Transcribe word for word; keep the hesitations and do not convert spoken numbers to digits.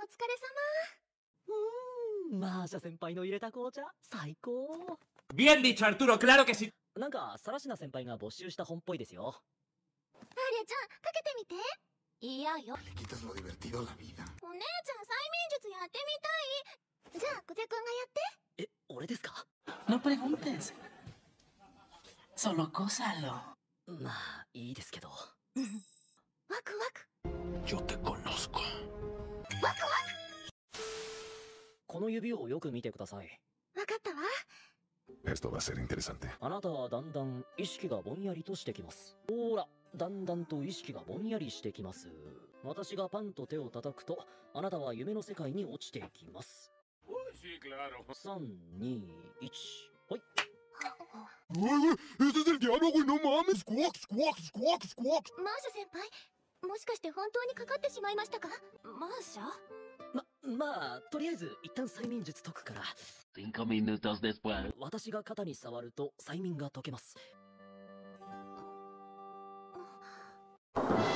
疲れ様。うーん、マーシャ先輩の入れた紅茶、最高。 Bien dicho, Arturo, claro que sí. なんか、サラシナ先輩が没収した本っぽいですよ。 アリアちゃん、かけてみて。嫌よ。 Le quitas lo divertido a la vida. お姉ちゃん、催眠術やってみたい。じゃあ、久世くんがやって。 え、俺ですか？ No preguntes. Solo cósalo. まあ、いいですけど。 ワクワク。 Yo te conozco. ワクワこの指をよく見てください。 ク。わかったわ。 Esto va a ser interesante. あなたはだんだん意識がぼんやりとしてきます。ほら、だんだんと意識がぼんやりしてきます。私がパンと手を叩くと、あなたは夢の世界に落ちていきます。さん、に、いち、はい。 ¡Ese es el diablo, güey! ¡No mames! ¡Squawk, squawk, squawk, squawk! マーシャ先輩、もしかして本当にかかってしまいましたか？マーシャ？ ま、まあ、とりあえず一旦催眠術解くから。 Cinco minutos después. 私が肩に触ると催眠が解けます。